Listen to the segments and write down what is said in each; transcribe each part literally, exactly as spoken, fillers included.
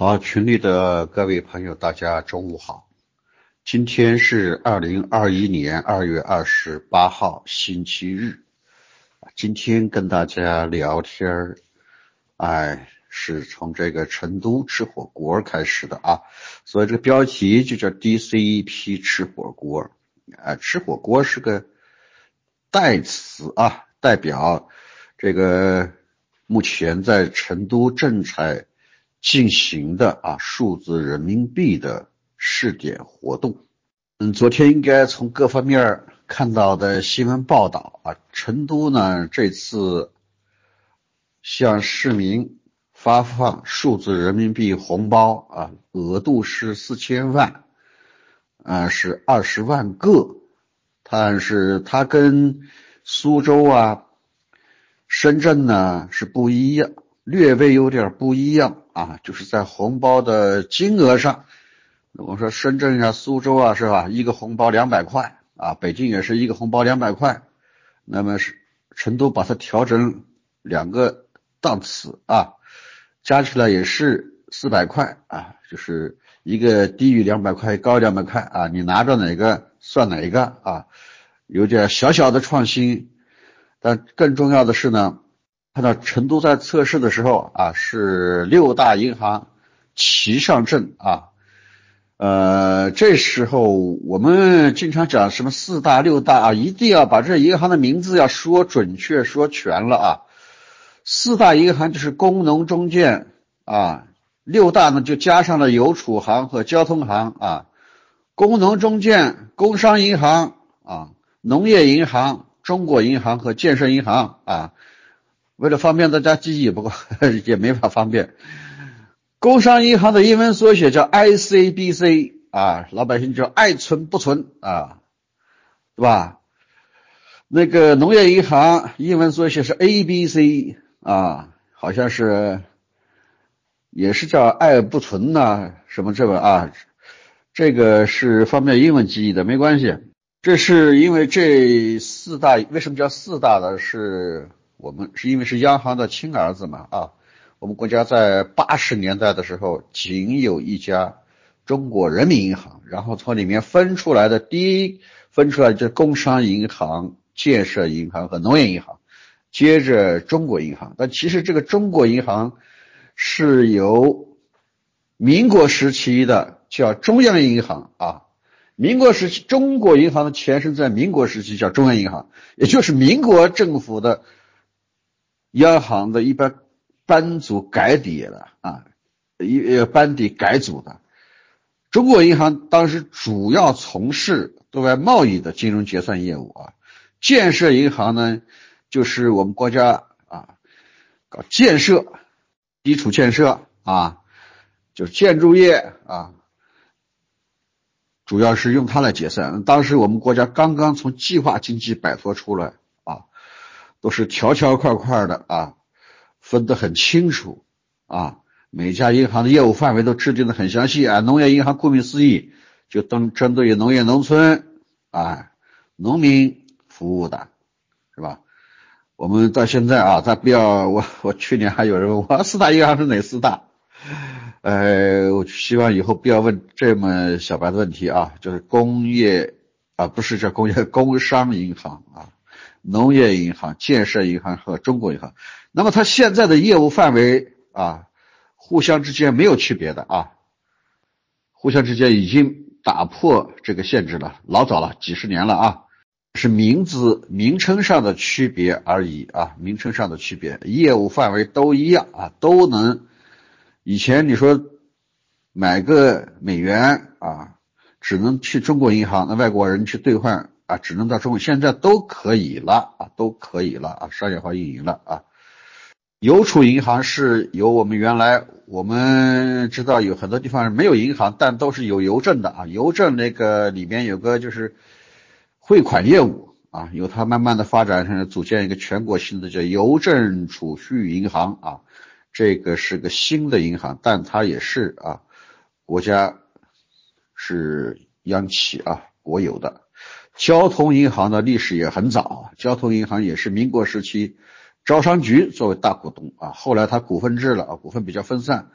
好，群里的各位朋友，大家中午好。今天是二零二一年二月二十八号，星期日。今天跟大家聊天，哎，是从这个成都吃火锅开始的啊，所以这个标题就叫 D C E P 吃火锅。啊，吃火锅是个代词啊，代表这个目前在成都正在进行的啊数字人民币的试点活动。嗯，昨天应该从各方面看到的新闻报道啊，成都呢这次向市民发放数字人民币红包啊，额度是四千万，啊是二十万个，但是它跟苏州啊、深圳呢是不一样，略微有点不一样啊，就是在红包的金额上。我说深圳啊、苏州啊是吧，一个红包两百块啊，北京也是一个红包两百块，那么是成都把它调整两个档次啊，加起来也是四百块啊，就是一个低于两百块，高于两百块啊，你拿着哪个算哪一个啊，有点小小的创新。但更重要的是呢，看到成都在测试的时候啊，是六大银行齐上阵啊。呃，这时候我们经常讲什么四大六大啊，一定要把这银行的名字要说准确说全了啊。四大银行就是工农中建啊，六大呢就加上了邮储行和交通行啊，工农中建、工商银行啊、农业银行、中国银行和建设银行啊。为了方便大家记忆，不过也没法方便。工商银行的英文缩写叫 I C B C 啊，老百姓叫爱存不存啊，对吧？那个农业银行英文缩写是 A B C 啊，好像是也是叫爱不存呐，什么这个啊，这个是方便英文记忆的，没关系。这是因为这四大为什么叫四大呢？是我们是因为是央行的亲儿子嘛啊。我们国家在八十年代的时候仅有一家中国人民银行，然后从里面分出来的第一分出来就是工商银行、建设银行和农业银行，接着中国银行。但其实这个中国银行是由民国时期的叫中央银行啊，民国时期中国银行的前身在民国时期叫中央银行，也就是民国政府的央行的一般班组改底了啊，一班底改组的。中国银行当时主要从事对外贸易的金融结算业务啊。建设银行呢，就是我们国家啊搞建设、基础建设啊，就是建筑业啊，主要是用它来结算。当时我们国家刚刚从计划经济摆脱出来啊，都是条条块块的啊。分得很清楚啊，每家银行的业务范围都制定得很详细啊。农业银行顾名思义，就针针对于农业农村啊、农民服务的，是吧？我们到现在啊，咱不要我我去年还有人问我四大银行是哪四大，呃，我希望以后不要问这么小白的问题啊，就是工业啊，不是叫工业，工商银行啊。农业银行、建设银行和中国银行，那么它现在的业务范围啊，互相之间没有区别的啊，互相之间已经打破这个限制了，老早了，几十年了啊，是名字名称上的区别而已啊，名称上的区别，业务范围都一样啊，都能。以前你说买个美元啊，只能去中国银行，那外国人去兑换。啊，只能到中国，现在都可以了啊，都可以了啊，商业化运营了啊。邮储银行是由我们原来我们知道有很多地方没有银行，但都是有邮政的啊，邮政那个里面有个就是汇款业务啊，由它慢慢的发展成组建一个全国性的叫邮政储蓄银行啊，这个是个新的银行，但它也是啊，国家是央企啊，国有的。交通银行的历史也很早，交通银行也是民国时期招商局作为大股东啊，后来它股份制了啊，股份比较分散，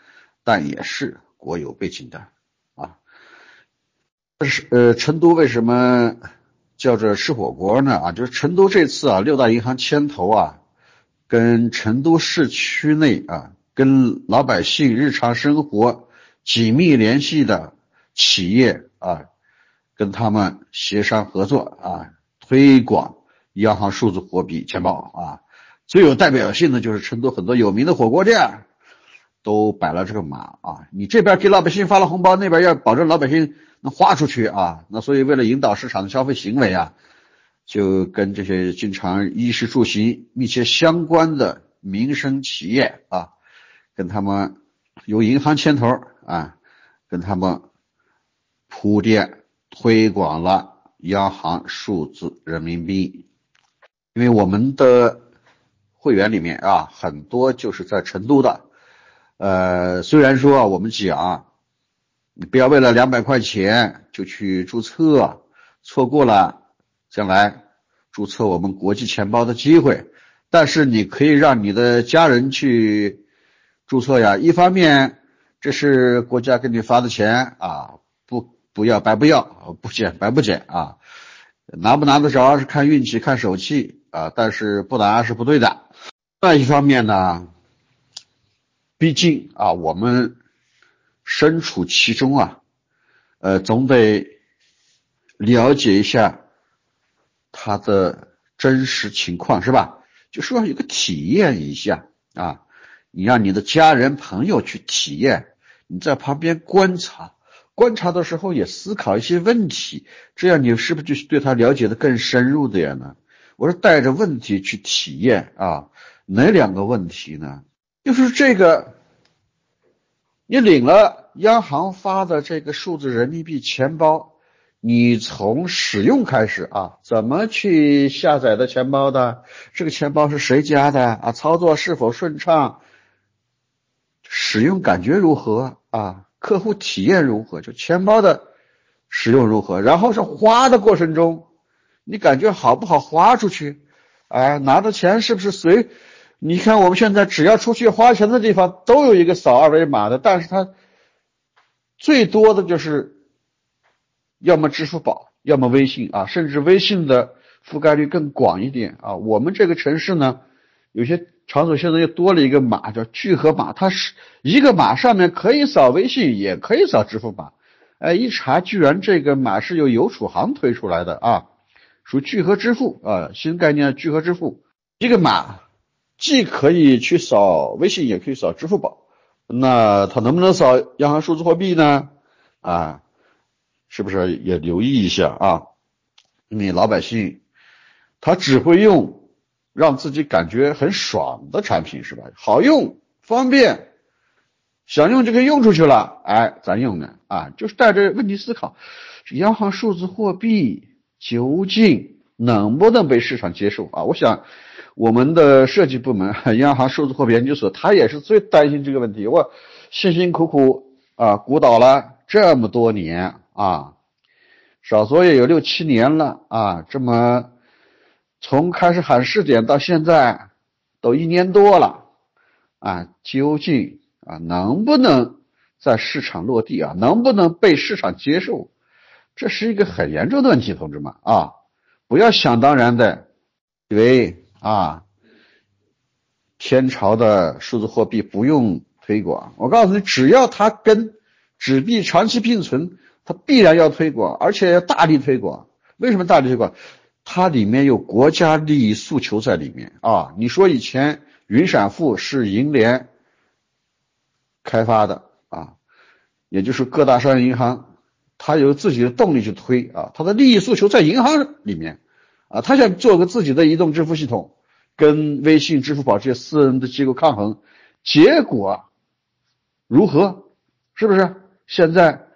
但也是国有背景的啊。是呃，成都为什么叫做吃火锅呢？啊，就是成都这次啊，六大银行牵头啊，跟成都市区内啊，跟老百姓日常生活紧密联系的企业啊，跟他们协商合作啊，推广央行数字货币钱包啊。最有代表性的就是成都很多有名的火锅店都摆了这个码啊，你这边给老百姓发了红包，那边要保证老百姓能花出去啊。那所以为了引导市场的消费行为啊，就跟这些经常衣食住行密切相关的民生企业啊，跟他们由银行牵头啊，跟他们铺垫推广了央行数字人民币。因为我们的会员里面啊，很多就是在成都的。呃，虽然说啊，我们讲你不要为了两百块钱就去注册，错过了将来注册我们国际钱包的机会，但是你可以让你的家人去注册呀。一方面这是国家给你发的钱啊，不不要白不要，不捡白不捡啊，拿不拿得着是看运气看手气啊，但是不拿是不对的。另外一方面呢，毕竟啊，我们身处其中啊，呃，总得了解一下它的真实情况，是吧？就说有个体验一下啊，你让你的家人朋友去体验，你在旁边观察，观察的时候也思考一些问题，这样你是不是就对他了解的更深入的呀呢？我是带着问题去体验啊，哪两个问题呢？就是这个，你领了央行发的这个数字人民币钱包，你从使用开始啊，怎么去下载的钱包的？这个钱包是谁家的啊？操作是否顺畅？使用感觉如何啊？客户体验如何？就钱包的使用如何？然后是花的过程中，你感觉好不好花出去？哎，拿着钱是不是随？你看我们现在只要出去花钱的地方都有一个扫二维码的，但是它最多的就是要么支付宝，要么微信啊，甚至微信的覆盖率更广一点啊。我们这个城市呢，有些场所现在又多了一个码叫聚合码，它是一个码上面可以扫微信，也可以扫支付宝。哎，一查居然这个码是由邮储行推出来的啊，属聚合支付啊，新概念聚合支付。一个码既可以去扫微信，也可以扫支付宝，那它能不能扫央行数字货币呢？啊，是不是也留意一下啊？因为老百姓他只会用让自己感觉很爽的产品，是吧？好用方便，想用就可以用出去了，哎，咱用呢啊，就是带着问题思考，央行数字货币究竟能不能被市场接受啊？我想我们的设计部门央行数字货币研究所，他也是最担心这个问题。我辛辛苦苦啊鼓捣了这么多年啊，少说也有六七年了啊，这么从开始喊试点到现在都一年多了啊，究竟啊能不能在市场落地啊，能不能被市场接受，这是一个很严重的问题，同志们啊，不要想当然的以为啊，天朝的数字货币不用推广。我告诉你，只要它跟纸币长期并存，它必然要推广，而且要大力推广。为什么大力推广？它里面有国家利益诉求在里面啊。你说以前云闪付是银联开发的啊，也就是各大商业银行，它有自己的动力去推啊，它的利益诉求在银行里面。啊，他想做个自己的移动支付系统，跟微信、支付宝这些私人的机构抗衡，结果如何？是不是？现在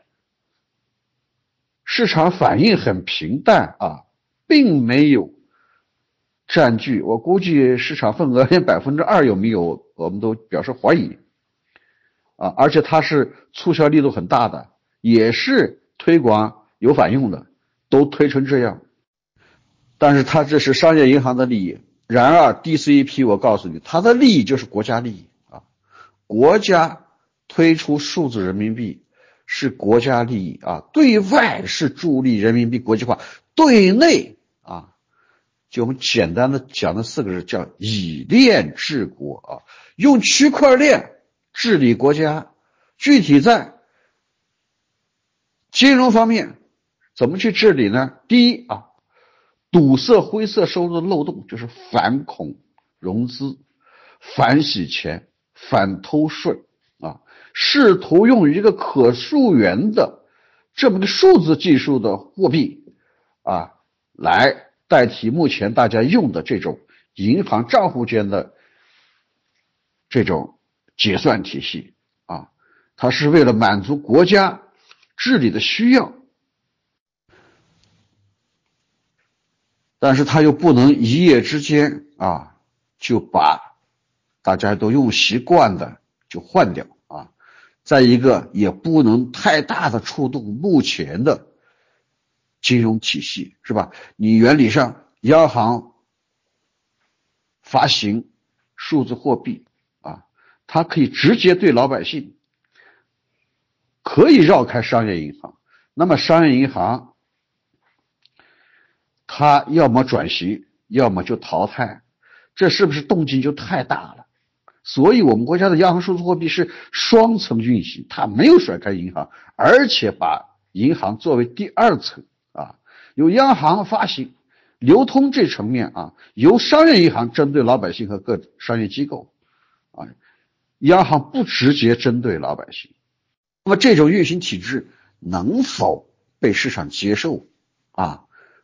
市场反应很平淡啊，并没有占据，我估计市场份额连百分之二有没有，我们都表示怀疑啊。而且它是促销力度很大的，也是推广有反应的，都推成这样。但是它这是商业银行的利益，然而 D C E P 我告诉你，它的利益就是国家利益啊，国家推出数字人民币是国家利益啊，对外是助力人民币国际化，对内啊，就我们简单的讲的四个字叫以链治国啊，用区块链治理国家。具体在金融方面怎么去治理呢？第一啊，堵塞灰色收入的漏洞，就是反恐融资、反洗钱、反偷税啊，试图用一个可溯源的这么个数字技术的货币啊，来代替目前大家用的这种银行账户间的这种结算体系啊，它是为了满足国家治理的需要，但是它又不能一夜之间啊就把大家都用习惯的就换掉啊。再一个，也不能太大的触动目前的金融体系，是吧？你原理上央行发行数字货币啊，它可以直接对老百姓，可以绕开商业银行。那么商业银行它要么转型，要么就淘汰，这是不是动静就太大了？所以我们国家的央行数字货币是双层运行，它没有甩开银行，而且把银行作为第二层啊，由央行发行流通这层面啊，由商业银行针对老百姓和各商业机构啊，央行不直接针对老百姓。那么这种运行体制能否被市场接受啊？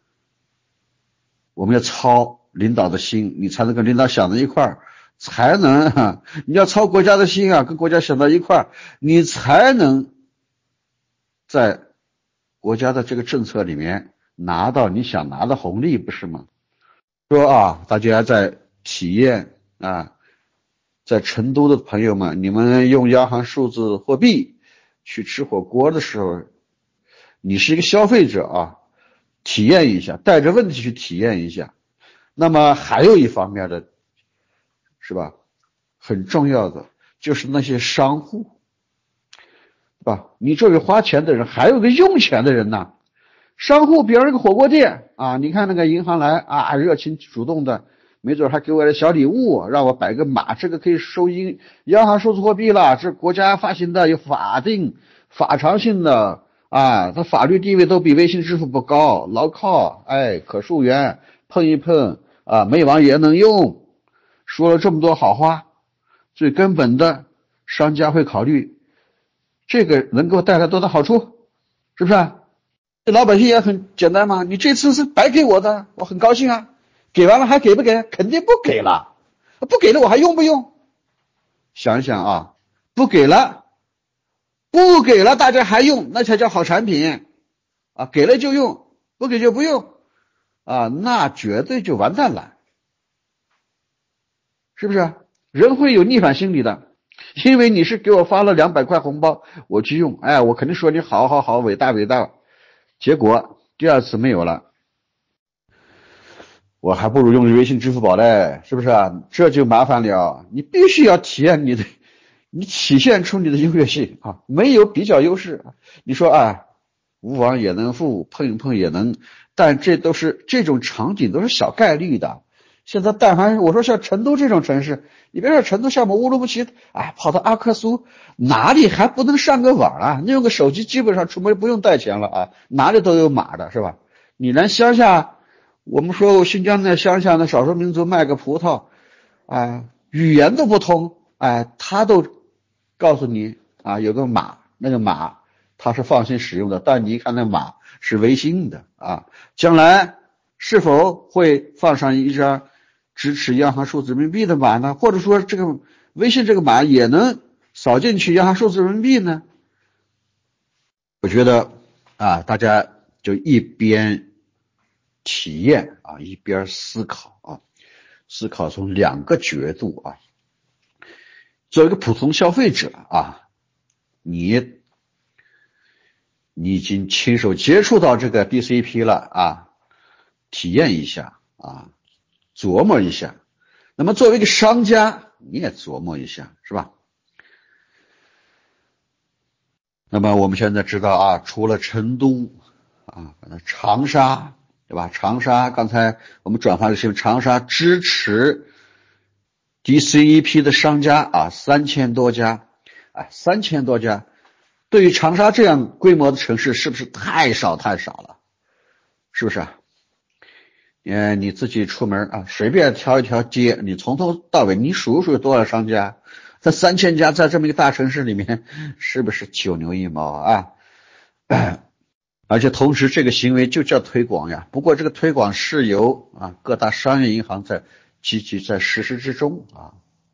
我们要操领导的心，你才能跟领导想在一块儿，才能啊，你要操国家的心啊，跟国家想到一块儿，你才能在国家的这个政策里面拿到你想拿的红利，不是吗？说啊，大家在体验啊，在成都的朋友们，你们用央行数字货币去吃火锅的时候，你是一个消费者啊，体验一下，带着问题去体验一下。那么还有一方面的，是吧？很重要的就是那些商户，对吧？你作为花钱的人，还有个用钱的人呢。商户，比如那个火锅店啊，你看那个银行来啊，热情主动的，没准还给我点小礼物，让我摆个码，这个可以收银央行数字货币了，这国家发行的，有法定法偿性的啊，它法律地位都比微信支付不高，牢靠，哎，可溯源，碰一碰啊，没网也能用。说了这么多好话，最根本的，商家会考虑这个能够带来多大好处，是不是啊？老百姓也很简单嘛，你这次是白给我的，我很高兴啊，给完了还给不给？肯定不给了，不给了我还用不用？想一想啊，不给了，不给了大家还用，那才叫好产品啊！给了就用，不给就不用啊，那绝对就完蛋了，是不是？人会有逆反心理的，因为你是给我发了两百块红包，我去用，哎，我肯定说你好好好，伟大伟大。结果第二次没有了，我还不如用微信支付宝嘞，是不是啊？这就麻烦了，你必须要体验你的，你体现出你的优越性啊，没有比较优势。你说啊，无网也能付，碰一碰也能，但这都是这种场景都是小概率的。现在但凡我说像成都这种城市，你别说成都，像我们乌鲁木齐，哎，跑到阿克苏，哪里还不能上个网啊？你用个手机，基本上出门不用带钱了啊，哪里都有码的，是吧？你连乡下，我们说新疆那乡下的少数民族卖个葡萄，哎，语言都不通，哎，他都告诉你啊，有个码，那个码他是放心使用的，但你一看那码是微信的啊，将来是否会放上一张支持央行数字人民币的码呢？或者说这个微信这个码也能扫进去央行数字人民币呢？我觉得啊，大家就一边体验啊，一边思考啊，思考从两个角度啊。作为一个普通消费者啊，你你已经亲手接触到这个 B C P 了啊，体验一下啊，琢磨一下。那么作为一个商家，你也琢磨一下，是吧？ 那么我们现在知道啊，除了成都啊，长沙对吧？长沙刚才我们转发的新闻，长沙支持 D C E P 的商家啊，三千多家，哎，三千多家，对于长沙这样规模的城市，是不是太少太少了？是不是啊？嗯，你自己出门啊，随便挑一条街，你从头到尾你数数多少商家？这三千家在这么一个大城市里面，是不是九牛一毛啊？而且同时这个行为就叫推广呀，不过这个推广是由啊各大商业银行在积极在实施之中啊。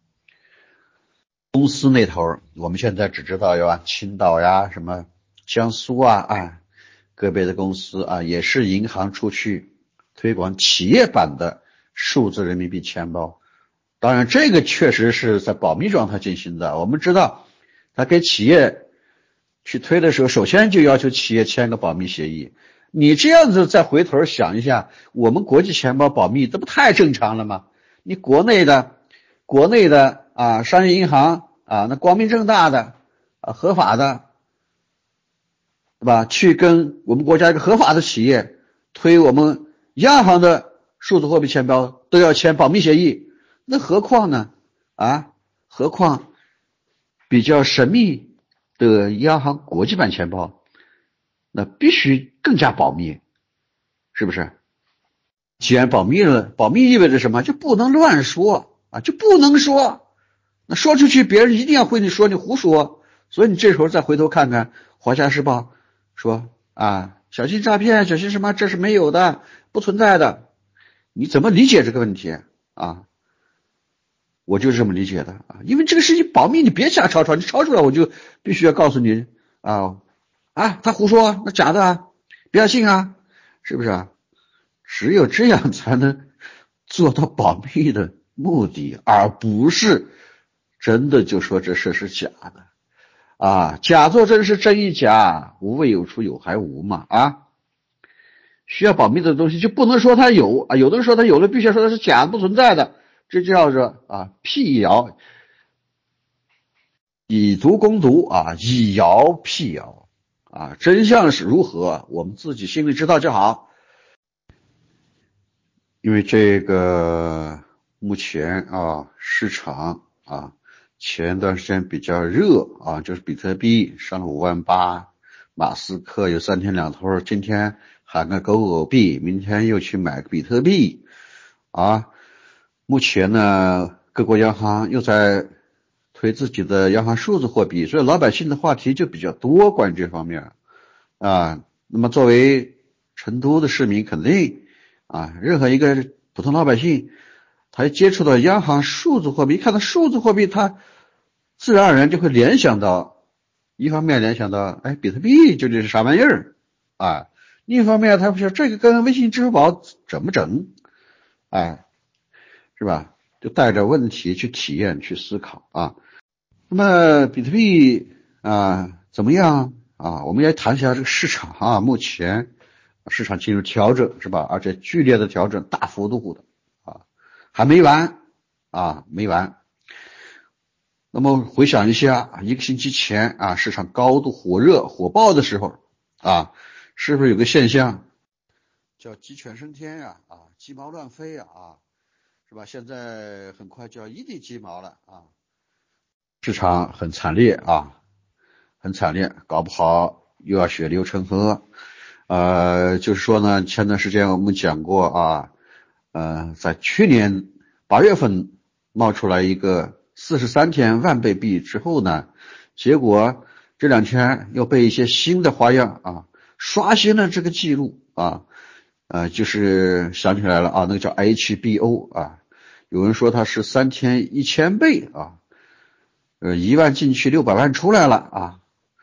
公司那头我们现在只知道有啊青岛呀什么江苏啊啊个别的公司啊也是银行出去推广企业版的数字人民币钱包。当然这个确实是在保密状态进行的，我们知道他给企业去推的时候，首先就要求企业签个保密协议。你这样子再回头想一下，我们国际钱包保密，这不太正常了吗？你国内的国内的啊商业银行啊，那光明正大的啊合法的，对吧？去跟我们国家一个合法的企业推我们央行的数字货币钱包，都要签保密协议，那何况呢？啊，何况比较神秘的央行国际版钱包，那必须更加保密，是不是？既然保密了，保密意味着什么？就不能乱说啊，就不能说，那说出去别人一定要会你说你胡说，所以你这时候再回头看看《华夏时报》说啊，小心诈骗，小心什么，这是没有的，不存在的，你怎么理解这个问题啊？我就是这么理解的啊，因为这个事情保密，你别瞎抄抄，你抄出来我就必须要告诉你啊啊，他胡说，那假的啊，不要信啊，是不是啊？只有这样才能做到保密的目的，而不是真的就说这事是假的啊，假作真是真亦假，无谓有出有还无嘛啊。需要保密的东西就不能说它有啊，有的人说它有了，必须要说它是假的，不存在的。这叫做啊辟谣，以毒攻毒啊，以谣辟谣啊，真相是如何，我们自己心里知道就好。因为这个目前啊市场啊前段时间比较热啊，就是比特币上了五万八，马斯克有三天两头，今天喊个狗狗币，明天又去买个比特币啊。目前呢，各国央行又在推自己的央行数字货币，所以老百姓的话题就比较多，关于这方面啊。那么作为成都的市民，肯定啊，任何一个普通老百姓，他接触到央行数字货币，一看到数字货币，他自然而然就会联想到，一方面联想到，哎，比特币究竟是啥玩意儿啊？另一方面，他不说这个跟微信、支付宝整不整？哎。是吧？就带着问题去体验、去思考啊。那么比特币啊怎么样啊？我们也谈一下这个市场啊。目前市场进入调整是吧？而且剧烈的调整，大幅度的啊，还没完啊，没完。那么回想一下，一个星期前啊，市场高度火热、火爆的时候啊，是不是有个现象叫鸡犬升天呀？啊，鸡毛乱飞呀？啊。是吧？现在很快就要一地鸡毛了啊！市场很惨烈啊，很惨烈，搞不好又要血流成河。呃，就是说呢，前段时间我们讲过啊，呃，在去年八月份冒出来一个四十三天万倍币之后呢，结果这两天又被一些新的花样啊刷新了这个记录啊，呃，就是想起来了啊，那个叫 H B O 啊。有人说它是三天一千倍啊，呃，一万进去六百万出来了啊。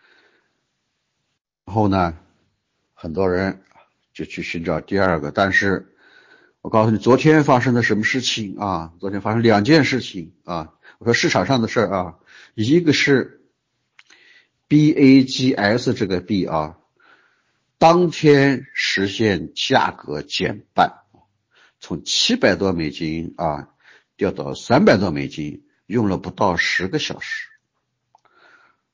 然后呢，很多人就去寻找第二个，但是我告诉你，昨天发生的什么事情啊？昨天发生两件事情啊。我说市场上的事儿啊，一个是 B A G S 这个币啊，当天实现价格减半，从七百多美金啊。掉到三百多美金，用了不到十个小时。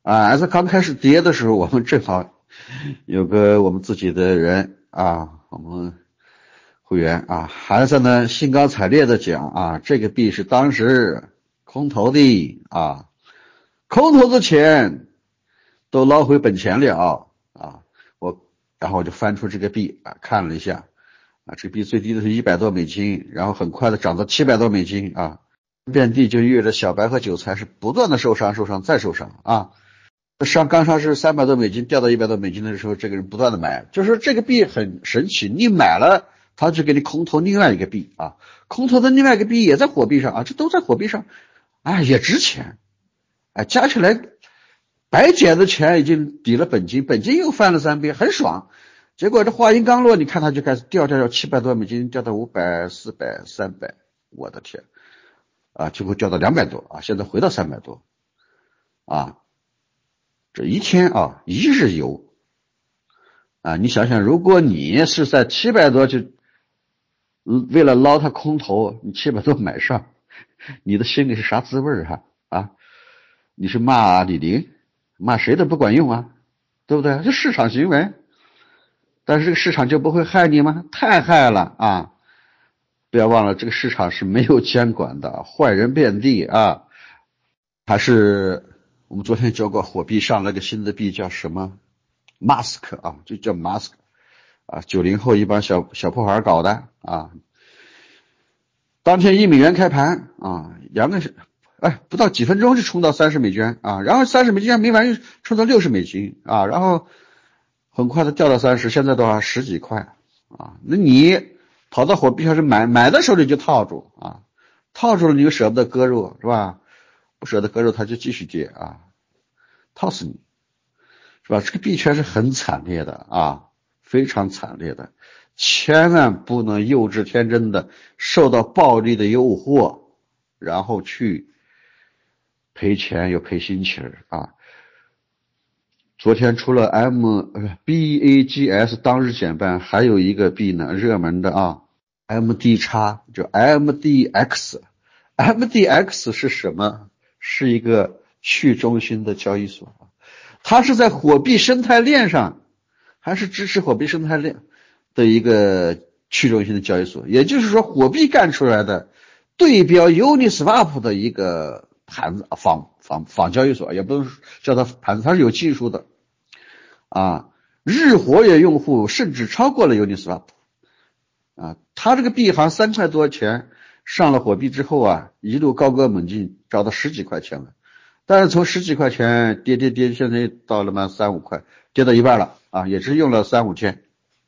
啊，S 刚开始跌的时候，我们正好有个我们自己的人啊，我们会员啊，还在呢兴高采烈的讲啊，这个币是当时空头的啊，空头的钱都捞回本钱了啊，我然后我就翻出这个币啊，看了一下啊，这个币最低的是一百多美金，然后很快的涨到七百多美金啊，遍地就意味着小白和韭菜是不断的受伤受伤再受伤啊。上刚上市三百多美金掉到一百多美金的时候，这个人不断的买，就是这个币很神奇，你买了他就给你空投另外一个币啊，空投的另外一个币也在火币上啊，这都在火币上，哎也值钱，哎加起来白捡的钱已经抵了本金，本金又翻了三倍，很爽。结果这话音刚落，你看它就开始掉掉掉，七百多美金掉到五百、四百、三百，我的天啊，最后掉到两百多啊，现在回到三百多啊。这一天啊，一日游啊！你想想，如果你是在七百多就为了捞它空头，你七百多买上，你的心里是啥滋味啊？啊，你是骂李宁，骂谁都不管用啊，对不对？这市场行为，但是这个市场就不会害你吗？太害了啊！不要忘了，这个市场是没有监管的，坏人遍地啊，还是。我们昨天教过火币上了个新的币叫什么 Mask 啊，就叫 Mask 啊，九零后一帮小小破孩搞的啊。当天一美元开盘啊，两个哎不到几分钟就冲到三十美元啊，然后三十美金还没完又冲到六十美金啊，然后很快的掉到三十，现在多少十几块啊。那你跑到火币上是买买的时候你就套住啊，套住了你又舍不得割肉是吧？不舍得割肉，它就继续跌啊，套死你，是吧？这个币圈是很惨烈的啊，非常惨烈的，千万不能幼稚天真的受到暴利的诱惑，然后去赔钱又赔心情啊。昨天除了 M B A G S 当日减半，还有一个币呢，热门的啊 ，M D X 就 M D X，M D X 是什么？是一个去中心的交易所，它是在火币生态链上，还是支持火币生态链的一个去中心的交易所。也就是说，火币干出来的对标 Uniswap 的一个盘子仿仿仿交易所，也不能叫它盘子，它是有技术的啊。日活跃用户甚至超过了 Uniswap 啊，它这个币行三块多钱。上了火币之后啊，一路高歌猛进，涨到十几块钱了。但是从十几块钱跌跌跌，现在到了嘛三五块，跌到一半了啊，也是用了三五天。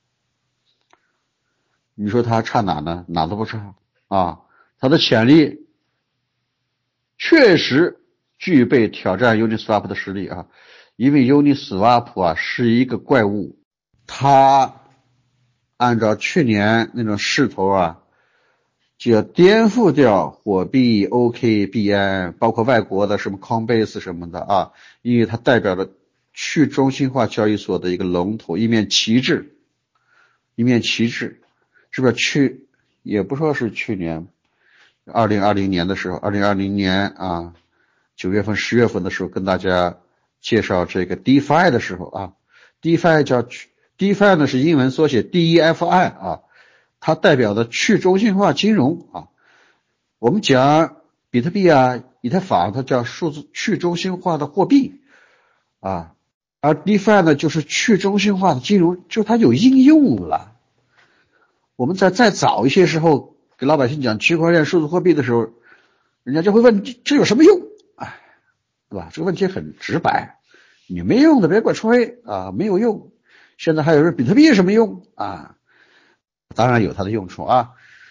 你说它差哪呢？哪都不差啊，它的潜力确实具备挑战 Uniswap 的实力啊，因为 Uniswap 啊是一个怪物，它按照去年那种势头啊。就要颠覆掉火币 O K B N 包括外国的什么 Coinbase 什么的啊，因为它代表了去中心化交易所的一个龙头，一面旗帜，一面旗帜，是不是？去也不说是去年二零二零年的时候，二零二零年啊九月份十月份的时候跟大家介绍这个 DeFi 的时候啊 ，DeFi 叫 DeFi 呢是英文缩写 D E F I 啊。它代表的去中心化金融啊，我们讲比特币啊、以太坊，它叫数字去中心化的货币啊，而 DeFi 呢就是去中心化的金融，就它有应用了。我们在再早一些时候给老百姓讲区块链、数字货币的时候，人家就会问这有什么用？哎，对吧？这个问题很直白，你没用的别给我吹啊，没有用。现在还有人比特币有什么用啊？当然有它的用处啊。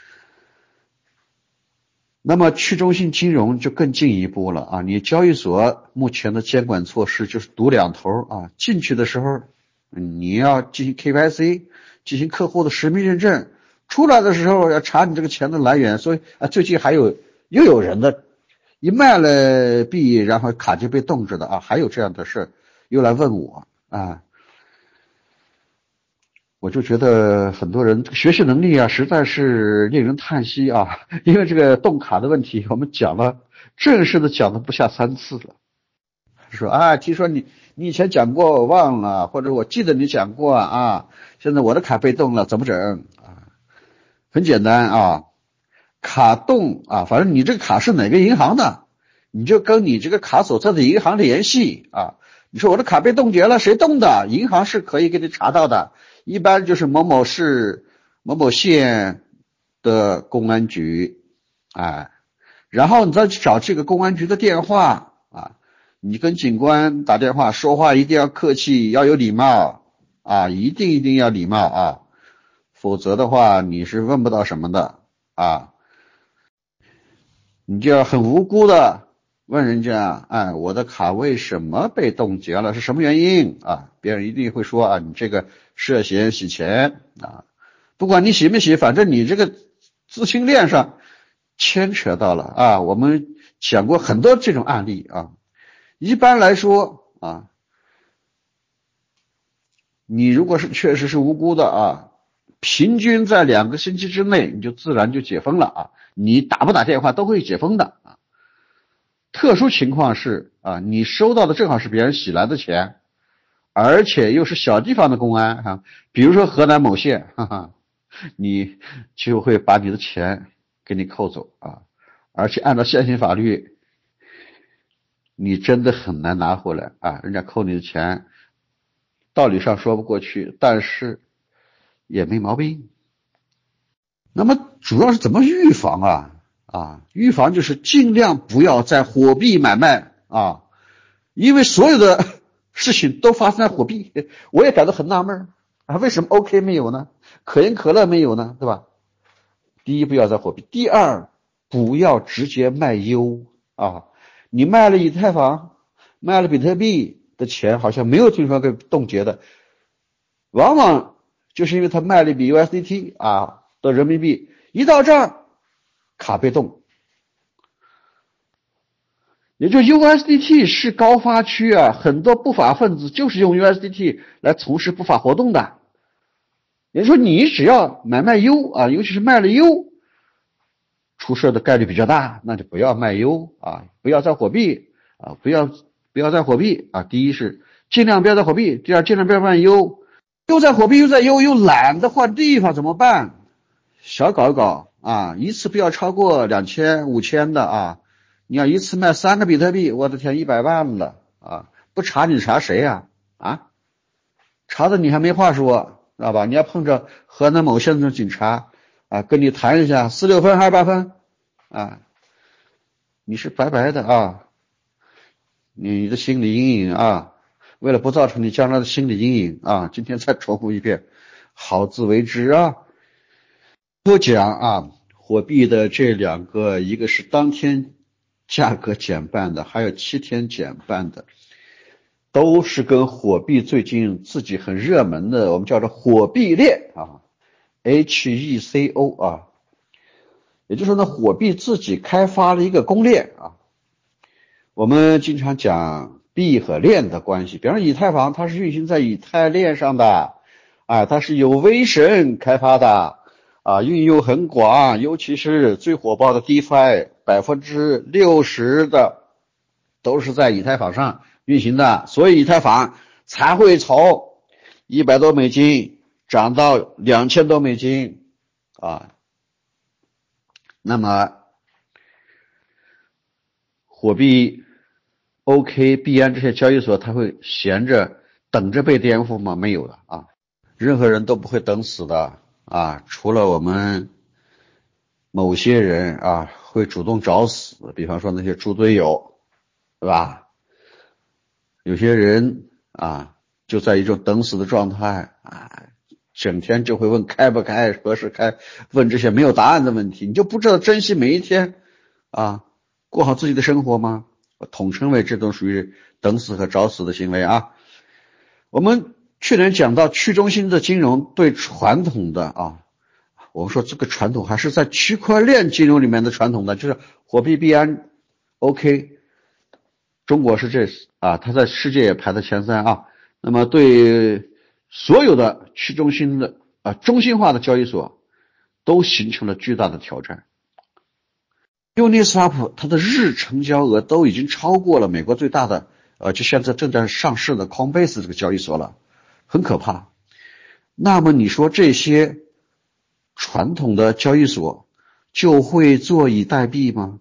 那么去中心金融就更进一步了啊，你交易所目前的监管措施就是赌两头啊，进去的时候你要进行 K Y C， 进行客户的实名认证，出来的时候要查你这个钱的来源，所以啊最近还有又有人的一卖了币然后卡就被冻着的啊，还有这样的事又来问我啊。我就觉得很多人学习能力啊实在是令人叹息啊，因为这个冻卡的问题我们讲了正式的讲了不下三次了， 说啊，听说你你以前讲过我忘了，或者我记得你讲过啊，现在我的卡被冻了，怎么整啊？很简单啊，卡冻啊，反正你这个卡是哪个银行的，你就跟你这个卡所在的银行联系啊。你说我的卡被冻结了，谁冻的？银行是可以给你查到的，一般就是某某市某某县的公安局，哎，然后你再去找这个公安局的电话啊，你跟警官打电话说话一定要客气，要有礼貌啊，一定一定要礼貌啊，否则的话你是问不到什么的啊，你就要很无辜的问人家，哎，我的卡为什么被冻结了？是什么原因啊？别人一定会说啊，你这个涉嫌洗钱啊，不管你洗没洗，反正你这个资金链上牵扯到了啊。我们讲过很多这种案例啊。一般来说啊，你如果是确实是无辜的啊，平均在两个星期之内，你就自然就解封了啊。你打不打电话都会解封的啊。特殊情况是啊，你收到的正好是别人洗来的钱，而且又是小地方的公安啊，比如说河南某县，哈哈，你就会把你的钱给你扣走啊，而且按照现行法律，你真的很难拿回来啊，人家扣你的钱，道理上说不过去，但是也没毛病。那么主要是怎么预防啊？啊，预防就是尽量不要在货币买卖啊，因为所有的事情都发生在货币，我也感到很纳闷啊，为什么 OK 没有呢？可口可乐没有呢，对吧？第一，不要在货币；第二，不要直接卖 U 啊，你卖了以太坊、卖了比特币的钱，好像没有听说被冻结的，往往就是因为他卖了一笔 U S D T 啊的人民币，一到账卡被冻，也就 U S D T 是高发区啊，很多不法分子就是用 U S D T 来从事不法活动的。也就是说，你只要买卖 U 啊，尤其是卖了 U， 出事的概率比较大，那就不要卖 U 啊，不要在货币啊，不要不要在货币啊。第一是尽量不要在货币，第二尽量不要卖 U， 又在货币又在 U， 又懒得换地方怎么办？小搞一搞啊，一次不要超过两千、五千的啊。你要一次卖三个比特币，我的天，一百万了啊！不查你查谁呀？啊？啊，查的你还没话说。知道吧？你要碰着河南某县的警察啊，跟你谈一下四六分还是八分啊，你是白白的啊，你的心理阴影啊，为了不造成你将来的心理阴影啊，今天再重复一遍，好自为之啊。不讲啊，货币的这两个，一个是当天价格减半的，还有七天减半的。都是跟火币最近自己很热门的，我们叫做火币链啊 ，H E C O 啊，也就是说呢，火币自己开发了一个公链啊。我们经常讲币和链的关系，比方说以太坊，它是运行在以太链上的，啊，它是由微神开发的啊，运用很广，尤其是最火爆的 DeFi， 百分之六十的都是在以太坊上运行的，所以以太坊才会从一百多美金涨到两千多美金啊。那么火币、OK、币安这些交易所，它会闲着等着被颠覆吗？没有的啊，任何人都不会等死的啊，除了我们某些人啊会主动找死，比方说那些猪队友，对吧？有些人啊，就在一种等死的状态啊，整天就会问开不开，何时开，问这些没有答案的问题，你就不知道珍惜每一天啊，过好自己的生活吗？我统称为这种属于等死和找死的行为啊。我们去年讲到去中心的金融对传统的啊，我们说这个传统还是在区块链金融里面的传统的，就是火币、币安、OK。中国是这啊，它在世界也排在前三啊。那么对所有的去中心的啊中心化的交易所都形成了巨大的挑战。Uniswap 它的日成交额都已经超过了美国最大的呃，就现在正在上市的 Coinbase 这个交易所了，很可怕。那么你说这些传统的交易所就会坐以待毙吗？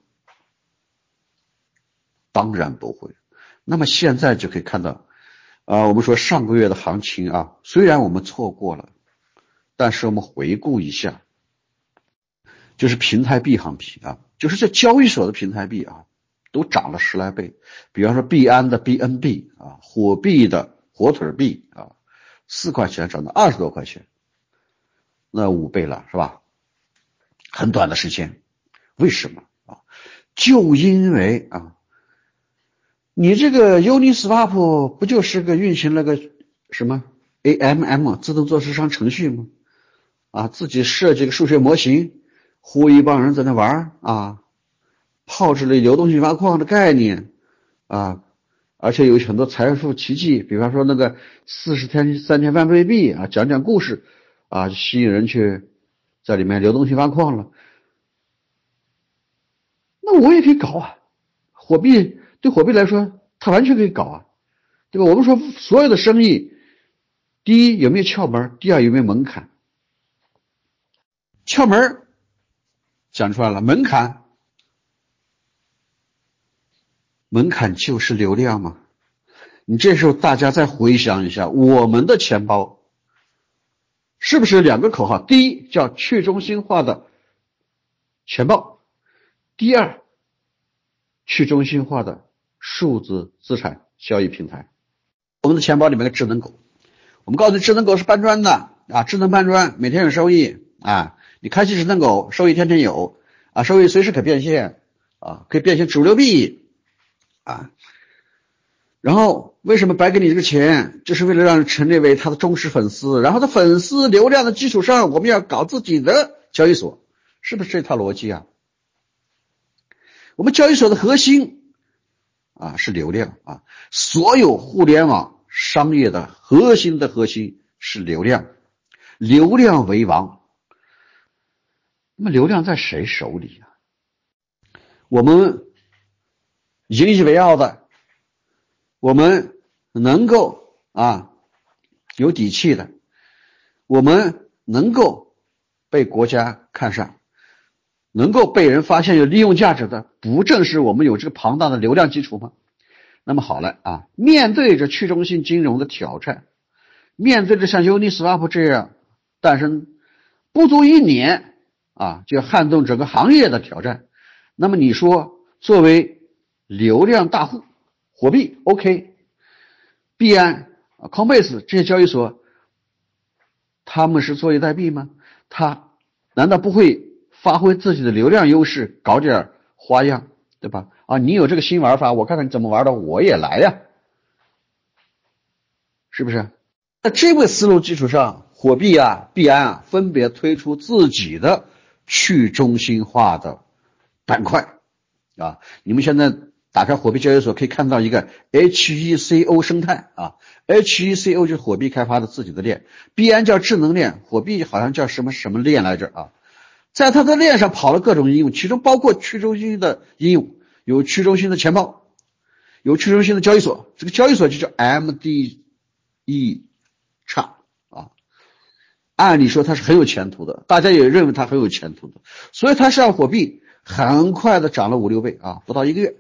当然不会。那么现在就可以看到，啊，我们说上个月的行情啊，虽然我们错过了，但是我们回顾一下，就是平台币行情啊，就是这交易所的平台币啊，都涨了十来倍。比方说币安的 B N B 啊，火币的火腿币啊，四块钱涨到二十多块钱，那五倍了是吧？很短的时间，为什么啊？就因为啊，你这个 Uniswap 不就是个运行了个什么 A M M 自动做市商程序吗？啊，自己设计个数学模型，呼一帮人在那玩啊，炮制了流动性挖矿的概念啊，而且有很多财富奇迹，比方说那个四十天三天万倍币啊，讲讲故事啊，吸引人去在里面流动性挖矿了。那我也可以搞啊，火币对火币来说，它完全可以搞啊，对吧？我们说所有的生意，第一有没有窍门，第二有没有门槛。窍门讲出来了，门槛，门槛就是流量嘛。你这时候大家再回想一下，我们的钱包是不是两个口号？第一叫去中心化的钱包，第二去中心化的数字资产交易平台。我们的钱包里面的智能狗，我们告诉你，智能狗是搬砖的啊，智能搬砖每天有收益啊，你开启智能狗，收益天天有啊，收益随时可变现啊，可以变现主流币啊。然后为什么白给你这个钱，就是为了让人陈列为他的忠实粉丝，然后在粉丝流量的基础上，我们要搞自己的交易所，是不是这套逻辑啊？我们交易所的核心啊是流量啊，所有互联网商业的核心的核心是流量，流量为王。那么流量在谁手里啊？我们引以为傲的，我们能够啊有底气的，我们能够被国家看上，能够被人发现有利用价值的，不正是我们有这个庞大的流量基础吗？那么好了啊，面对着去中心金融的挑战，面对着像 Uniswap 这样诞生不足一年啊就要撼动整个行业的挑战，那么你说作为流量大户，火币 OK， 币安、Coinbase 这些交易所，他们是坐以待毙吗？他难道不会发挥自己的流量优势，搞点花样，对吧？啊，你有这个新玩法，我看看你怎么玩的，我也来呀，是不是？在这个思路基础上，火币啊、币安啊，分别推出自己的去中心化的板块啊。你们现在打开火币交易所，可以看到一个 H E C O 生态啊 ，H E C O 就是火币开发的自己的链，币安叫智能链，火币好像叫什么什么链来着啊？在它的链上跑了各种应用，其中包括去中心的应用，有去中心的钱包，有去中心的交易所，这个交易所就叫 M D E X 啊。按理说它是很有前途的，大家也认为它很有前途的，所以它上火币很快的涨了五六倍啊，不到一个月。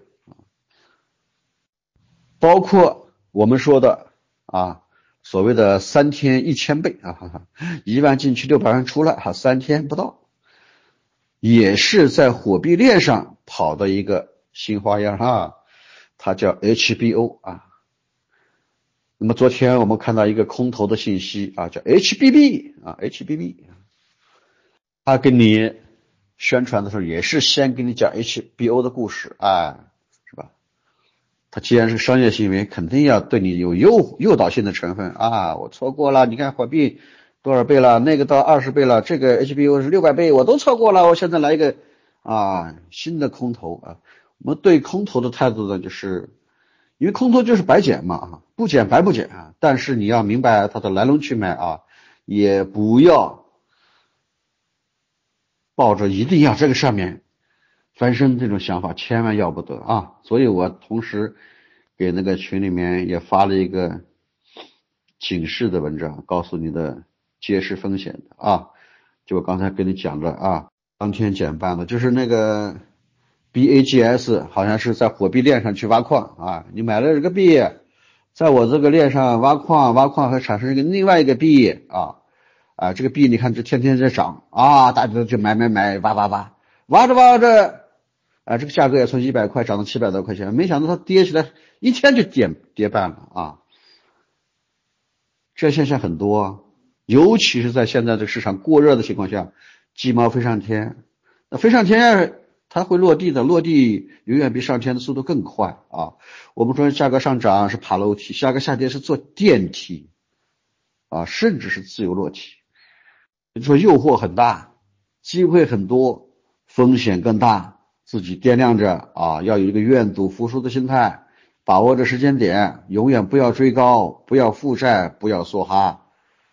包括我们说的啊，所谓的三天一千倍啊，哈哈，一万进去六百万出来哈，三天不到，也是在火币链上跑的一个新花样哈，它叫 H B O 啊。那么昨天我们看到一个空头的信息啊，叫 H B B 啊 ，H B B， 他跟你宣传的时候也是先给你讲 H B O 的故事，哎，是吧？他既然是商业行为，肯定要对你有诱诱导性的成分啊！我错过了，你看火币多少倍了，那个到二十倍了，这个 H B O 是六百倍，我都错过了，我现在来一个啊新的空头啊！我们对空头的态度呢，就是因为空头就是白捡嘛啊，不捡白不捡啊，但是你要明白它的来龙去脉啊，也不要抱着一定要这个上面翻身这种想法，千万要不得啊！所以我同时给那个群里面也发了一个警示的文章，告诉你的揭示风险的啊。就我刚才跟你讲的啊，当天减半的，就是那个 B A G S 好像是在火币链上去挖矿啊，你买了这个币，在我这个链上挖矿，挖矿还产生一个另外一个币啊啊，这个币你看这天天在涨啊，大家都去买买买，挖挖挖，挖着挖着啊，这个价格也从一百块涨到七百多块钱，没想到它跌起来一天就跌跌半了啊，这现象很多，尤其是在现在这个市场过热的情况下，鸡毛飞上天，那飞上天它会落地的，落地永远比上天的速度更快啊！我们说价格上涨是爬楼梯，价格下跌是坐电梯啊，甚至是自由落体。你说诱惑很大，机会很多，风险更大，自己掂量着啊，要有一个愿赌服输的心态，把握着时间点，永远不要追高，不要负债，不要梭哈。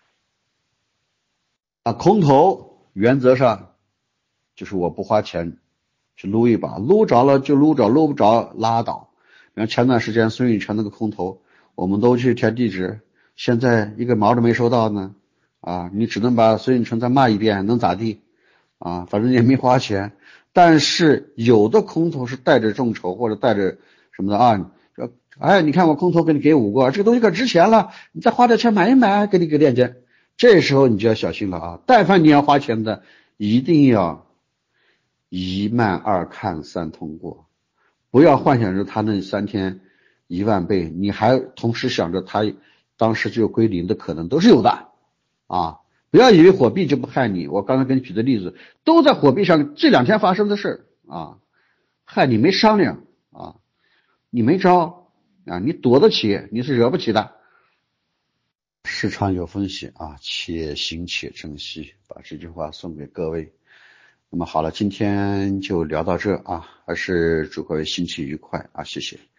啊，空头原则上就是我不花钱去撸一把，撸着了就撸着，撸不着拉倒。然后前段时间孙宇晨那个空头，我们都去填地址，现在一个毛都没收到呢。啊，你只能把孙宇晨再骂一遍，能咋地？啊，反正也没花钱。但是有的空头是带着众筹或者带着什么的啊，说哎，你看我空头给你给五个，这个东西可值钱了，你再花点钱买一买，给你个链接。这时候你就要小心了啊！但凡你要花钱的，一定要一慢二看三通过，不要幻想着他那三天一万倍，你还同时想着他当时就归零的可能都是有的啊！不要以为火币就不害你，我刚才给你举的例子都在火币上这两天发生的事啊，害你没商量啊，你没招啊，你躲得起，你是惹不起的。市场有风险啊，且行且珍惜，把这句话送给各位。那么好了，今天就聊到这啊，还是祝各位心情愉快啊，谢谢。